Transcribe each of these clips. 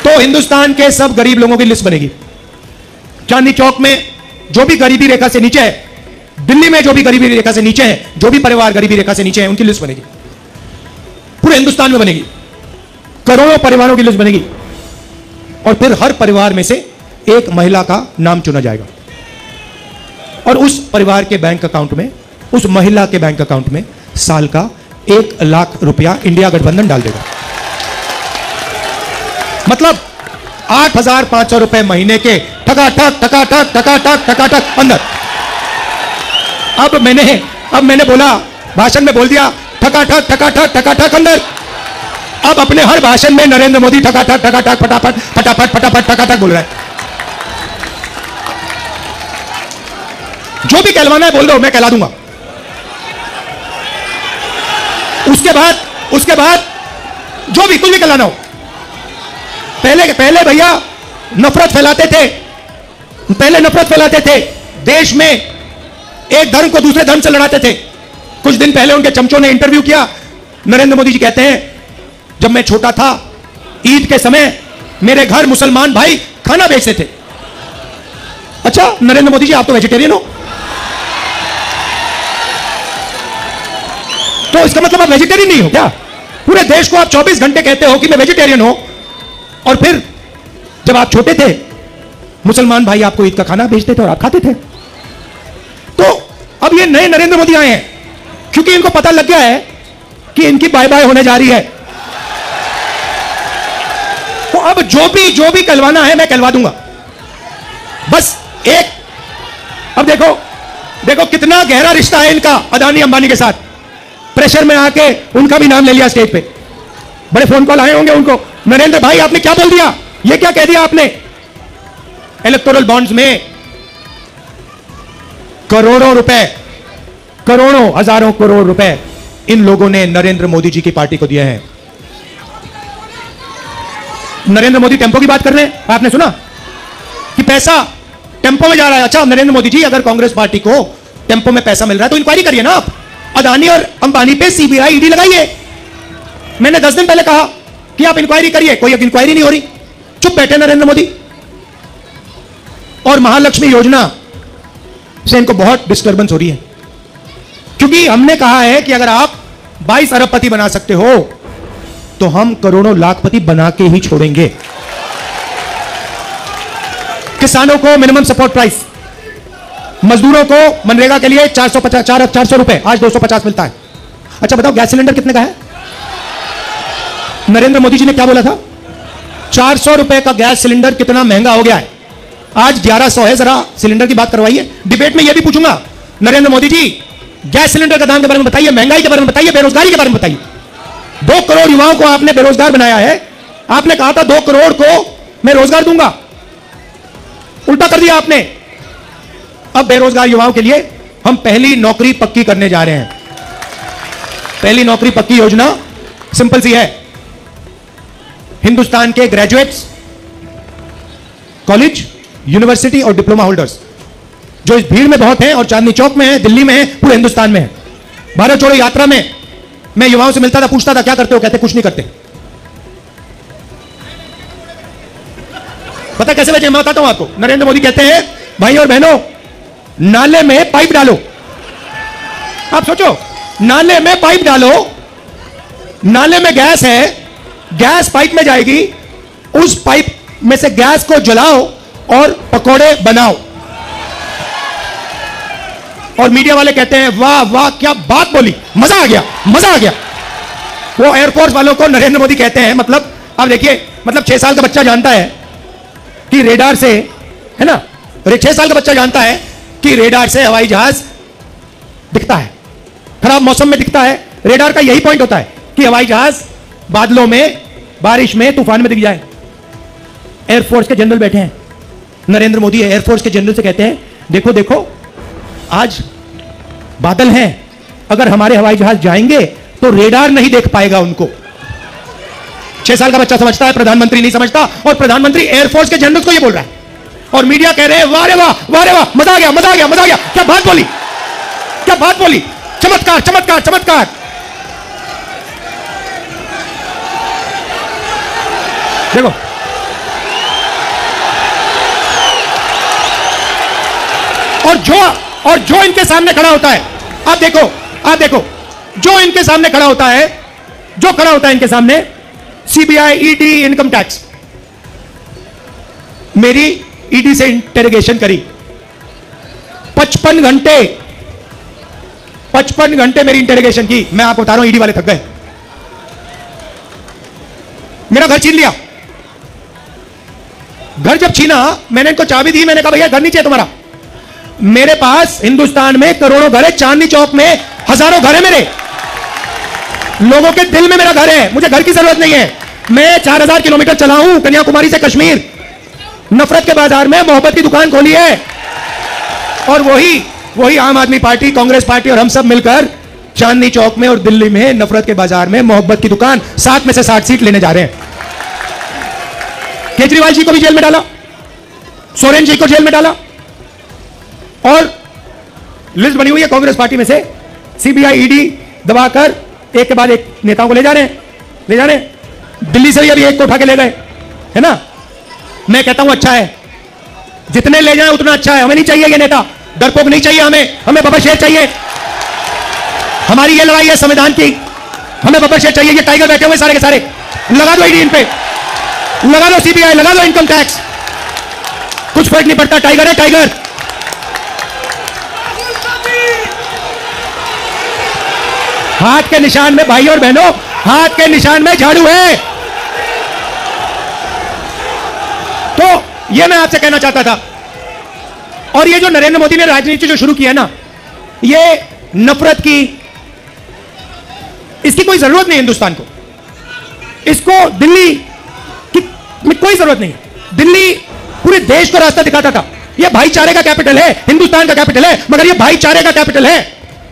तो हिंदुस्तान के सब गरीब लोगों की लिस्ट बनेगी। चांदनी चौक में जो भी गरीबी रेखा से नीचे है, दिल्ली में जो भी गरीबी रेखा से नीचे है, जो भी परिवार गरीबी रेखा से नीचे है, उनकी लिस्ट बनेगी। पूरे हिंदुस्तान में बनेगी, करोड़ों परिवारों की लिस्ट बनेगी। और फिर हर परिवार में से एक महिला का नाम चुना जाएगा और उस परिवार के बैंक अकाउंट में, उस महिला के बैंक अकाउंट में साल का 1 लाख रुपया इंडिया गठबंधन डाल देगा। मतलब 8,500 रुपए महीने के ठकाठक ठकाठक ठकाठक ठकाठक अंदर। अब मैंने बोला, भाषण में बोल दिया ठकाठक ठकाठक ठकाठक अंदर। अब अपने हर भाषण में नरेंद्र मोदी ठकाठक ठकाठक फटाफट फटाफट फटाफट ठकाठक बोल रहा है। जो भी कहलवाना है बोल दो, मैं कहला दूंगा। उसके बाद जो भी कुछ भी कहलाना हो, पहले भैया नफरत फैलाते थे, देश में एक धर्म को दूसरे धर्म से लड़ाते थे। कुछ दिन पहले उनके चमचों ने इंटरव्यू किया, नरेंद्र मोदी जी कहते हैं जब मैं छोटा था, ईद के समय मेरे घर मुसलमान भाई खाना बेचते थे। अच्छा नरेंद्र मोदी जी, आप तो वेजिटेरियन हो, तो इसका मतलब आप वेजिटेरियन नहीं हो क्या? पूरे देश को आप 24 घंटे कहते हो कि मैं वेजिटेरियन हूं, और फिर जब आप छोटे थे मुसलमान भाई आपको ईद का खाना भेजते थे और आप खाते थे। तो अब ये नए नरेंद्र मोदी आए हैं क्योंकि इनको पता लग गया है कि इनकी बाय बाय होने जा रही है। तो अब जो भी कहलवाना है मैं कहलवा दूंगा। बस एक, अब देखो कितना गहरा रिश्ता है इनका अदानी अंबानी के साथ। प्रेशर में आके उनका भी नाम ले लिया स्टेज पे, बड़े फोन कॉल आए होंगे उनको, नरेंद्र भाई आपने क्या बोल दिया, ये क्या कह दिया आपने। इलेक्टोरल बॉन्ड्स में करोड़ों रुपए, करोड़ों हजारों करोड़ रुपए इन लोगों ने नरेंद्र मोदी जी की पार्टी को दिए हैं। नरेंद्र मोदी टेम्पो की बात कर रहे हैं, आपने सुना कि पैसा टेम्पो में जा रहा है। अच्छा नरेंद्र मोदी जी, अगर कांग्रेस पार्टी को टेम्पो में पैसा मिल रहा है तो इंक्वायरी करिए ना आप, अदानी और अंबानी पे सीबीआई ईडी लगाइए। मैंने 10 दिन पहले कहा कि आप इंक्वायरी करिए, कोई इंक्वायरी नहीं हो रही, चुप बैठे नरेंद्र मोदी। और महालक्ष्मी योजना से इनको बहुत डिस्टर्बेंस हो रही है, क्योंकि हमने कहा है कि अगर आप 22 अरबपति बना सकते हो तो हम करोड़ों लाखपति बना के ही छोड़ेंगे। किसानों को मिनिमम सपोर्ट प्राइस, मजदूरों को मनरेगा के लिए 400 रुपए, आज 250 मिलता है। अच्छा बताओ गैस सिलेंडर कितने का है? नरेंद्र मोदी जी ने क्या बोला था? 400 रुपए का गैस सिलेंडर कितना महंगा हो गया है, आज 1100 है। जरा सिलेंडर की बात करवाइए। डिबेट में यह भी पूछूंगा, नरेंद्र मोदी जी गैस सिलेंडर का दाम के बारे में बताइए, महंगाई के बारे में बताइए, बेरोजगारी के बारे में बताइए। 2 करोड़ युवाओं को आपने बेरोजगार बनाया है। आपने कहा था 2 करोड़ को मैं रोजगार दूंगा, उल्टा कर दिया आपने। अब बेरोजगार युवाओं के लिए हम पहली नौकरी पक्की करने जा रहे हैं। पहली नौकरी पक्की योजना सिंपल सी है, हिंदुस्तान के ग्रेजुएट्स, कॉलेज, यूनिवर्सिटी और डिप्लोमा होल्डर्स जो इस भीड़ में बहुत हैं और चांदनी चौक में है, दिल्ली में है, पूरे हिंदुस्तान में है। भारत जोड़ो यात्रा में मैं युवाओं से मिलता था, पूछता था क्या करते हो, कहते कुछ नहीं करते। पता कैसे मैं बताता हूं आपको। नरेंद्र मोदी कहते हैं भाई और बहनों नाले में पाइप डालो। आप सोचो, नाले में पाइप डालो, नाले में गैस है, गैस पाइप में जाएगी, उस पाइप में से गैस को जलाओ और पकोड़े बनाओ। और मीडिया वाले कहते हैं वाह वाह क्या बात बोली, मजा आ गया, मजा आ गया। वो एयरफोर्स वालों को नरेंद्र मोदी कहते हैं, मतलब अब देखिए, मतलब 6 साल का बच्चा जानता है कि रेडार से, है ना, 6 साल का बच्चा जानता है कि रेडार से हवाई जहाज दिखता है, खराब मौसम में दिखता है। रेडार का यही पॉइंट होता है कि हवाई जहाज बादलों में, बारिश में, तूफान में दिख जाए। एयरफोर्स के जनरल बैठे हैं, नरेंद्र मोदी एयरफोर्स के जनरल से कहते हैं देखो देखो आज बादल हैं, अगर हमारे हवाई जहाज जाएंगे तो रेडार नहीं देख पाएगा उनको। 6 साल का बच्चा समझता है, प्रधानमंत्री नहीं समझता, और प्रधानमंत्री एयरफोर्स के जनरल को ये बोल रहा है। और मीडिया कह रहे हैं वाह रे वाह, वाह रे वाह, मजा आ गया, मजा आ गया, मजा आ गया, क्या बात बोली, क्या बात बोली, चमत्कार चमत्कार चमत्कार। देखो और जो इनके सामने खड़ा होता है, आप देखो, जो इनके सामने खड़ा होता है, इनके सामने सीबीआई, ईडी, इनकम टैक्स, मेरी ईडी से इंटेरोगेशन करी 55 घंटे मेरी इंटेरोगेशन की। मैं आपको बता रहा हूं, ईडी वाले थक गए। मेरा घर छीन लिया। घर जब छीना, मैंने इनको चाबी दी, मैंने कहा भैया घर नहीं चाहिए तुम्हारा। मेरे पास हिंदुस्तान में करोड़ों घर है, चांदनी चौक में हजारों घर है, मेरे लोगों के दिल में मेरा घर है, मुझे घर की जरूरत नहीं है। मैं 4000 किलोमीटर चला हूं, कन्याकुमारी से कश्मीर, नफरत के बाजार में मोहब्बत की दुकान खोली है। और वही आम आदमी पार्टी, कांग्रेस पार्टी और हम सब मिलकर चांदनी चौक में और दिल्ली में नफरत के बाजार में मोहब्बत की दुकान 60 में से 60 सीट लेने जा रहे हैं। केजरीवाल जी को भी जेल में डाला, सोरेन जी को जेल में डाला, और लिस्ट बनी हुई है कांग्रेस पार्टी में से, सीबीआई, ईडी दबाकर एक के बाद एक नेताओं को ले जा रहे हैं। दिल्ली से भी अभी एक को उठा के ले गए, है ना। मैं कहता हूं अच्छा है, जितने ले जाएं उतना अच्छा है। हमें नहीं चाहिए ये नेता, डरपोक नहीं चाहिए हमें बब्बर शेर चाहिए। हमारी ये लड़ाई है संविधान की, हमें बब्बर शेर चाहिए। ये टाइगर बैठे हुए सारे के सारे, लगा दो ईडी इन पे, लगा दो सीबीआई, लगा दो इनकम टैक्स, कुछ फर्क नहीं पड़ता। टाइगर है टाइगर। हाथ के निशान में भाई और बहनों, हाथ के निशान में झाड़ू है। तो ये मैं आपसे कहना चाहता था। और ये जो नरेंद्र मोदी ने राजनीति जो शुरू किया ना, ये नफरत की, इसकी कोई जरूरत नहीं हिंदुस्तान को। इसको दिल्ली की कोई जरूरत नहीं। दिल्ली पूरे देश को रास्ता दिखाता था। ये भाईचारे का कैपिटल है, हिंदुस्तान का कैपिटल है, मगर ये भाईचारे का कैपिटल है।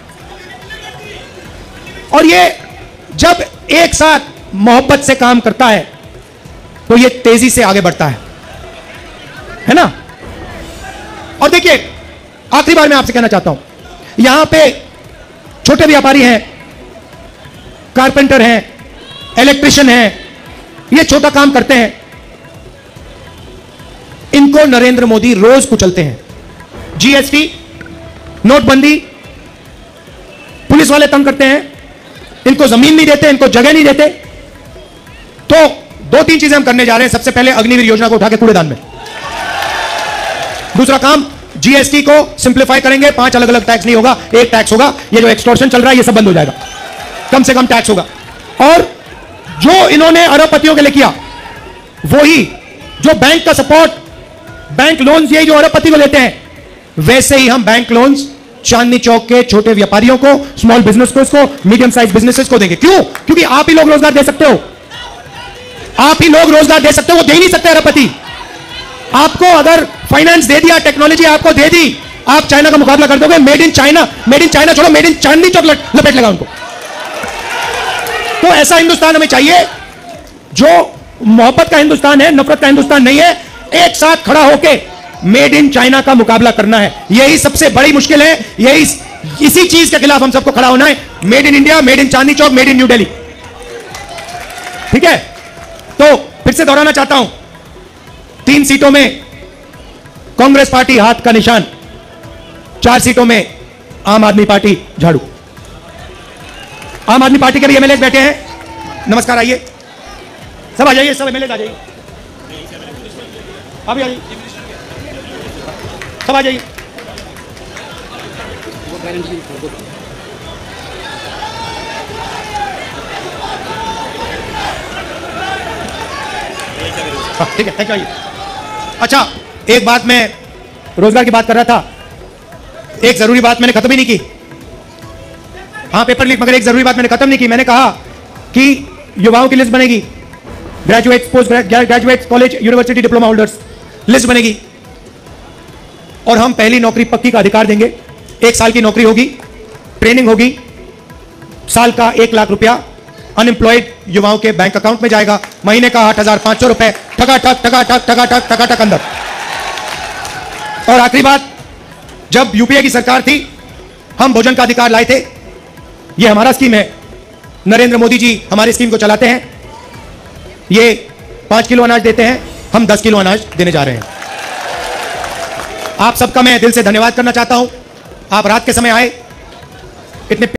और ये जब एक साथ मोहब्बत से काम करता है तो ये तेजी से आगे बढ़ता है ना। और देखिए, आखिरी बार मैं आपसे कहना चाहता हूं, यहां पे छोटे व्यापारी हैं, कारपेंटर हैं, इलेक्ट्रिशियन हैं, ये छोटा काम करते हैं, इनको नरेंद्र मोदी रोज कुचलते हैं। जीएसटी, नोटबंदी, पुलिस वाले तंग करते हैं, इनको जमीन नहीं देते, इनको जगह नहीं देते। तो 2-3 चीजें हम करने जा रहे हैं। सबसे पहले अग्निवीर योजना को उठा के कूड़ेदान में। दूसरा काम, जीएसटी को सिंप्लीफाई करेंगे, 5 अलग अलग टैक्स नहीं होगा, एक टैक्स होगा। ये जो एक्सटॉर्शन चल रहा है ये सब बंद हो जाएगा, कम से कम टैक्स होगा। और जो इन्होंने अरबपतियों के लिए किया, वही जो बैंक का सपोर्ट, बैंक लोन्स, यही जो अरबपति को लेते हैं, वैसे ही हम बैंक लोन्स चांदनी चौक के छोटे व्यापारियों को, स्मॉल बिजनेस को, मीडियम साइज बिजनेसेस को देंगे। क्यों? क्योंकि आप ही लोग रोजगार दे सकते हो, आप ही लोग रोजगार दे सकते हो, वो दे नहीं सकते अरबपति। आपको अगर फाइनेंस दे दिया, टेक्नोलॉजी आपको दे दी, आप चाइना का मुकाबला कर दोगे। मेड इन चाइना छोड़ो, मेड इन चांदनी चौक लपेट लगा उनको। तो ऐसा हिंदुस्तान हमें चाहिए जो मोहब्बत का हिंदुस्तान है, नफरत का हिंदुस्तान नहीं है। एक साथ खड़ा होके मेड इन चाइना का मुकाबला करना है, यही सबसे बड़ी मुश्किल है। यही इसी चीज के खिलाफ हम सबको खड़ा होना है। Made in India, made in Chandni Chowk, made in New Delhi. ठीक है, तो फिर से दोहराना चाहता हूं, 3 सीटों में कांग्रेस पार्टी हाथ का निशान, 4 सीटों में आम आदमी पार्टी झाड़ू। आम आदमी पार्टी के भी एमएलए बैठे हैं। नमस्कार, आइए सब, आ जाइए, सब एमएलए आ जाइए, अभी आइए, सब आ जाइए। ठीक है, थैंक यू। अच्छा, एक बात, मैं रोजगार की बात कर रहा था, एक जरूरी बात मैंने खत्म ही नहीं की। हाँ, पेपर लीक, मगर एक जरूरी बात मैंने खत्म नहीं की। मैंने कहा कि युवाओं की लिस्ट बनेगी, graduate, post graduate, college, university diploma holders list बनेगी, और हम पहली नौकरी पक्की का अधिकार देंगे। 1 साल की नौकरी होगी, ट्रेनिंग होगी, साल का 1 लाख रुपया अनएम्प्लॉयड युवाओं के बैंक अकाउंट में जाएगा, महीने का 8,500 रुपए, ठका अंदर। और आखिरी बात, जब यूपीए की सरकार थी, हम भोजन का अधिकार लाए थे। ये हमारा स्कीम है, नरेंद्र मोदी जी हमारी स्कीम को चलाते हैं। ये 5 किलो अनाज देते हैं, हम 10 किलो अनाज देने जा रहे हैं। आप सबका मैं दिल से धन्यवाद करना चाहता हूं। आप रात के समय आए, इतने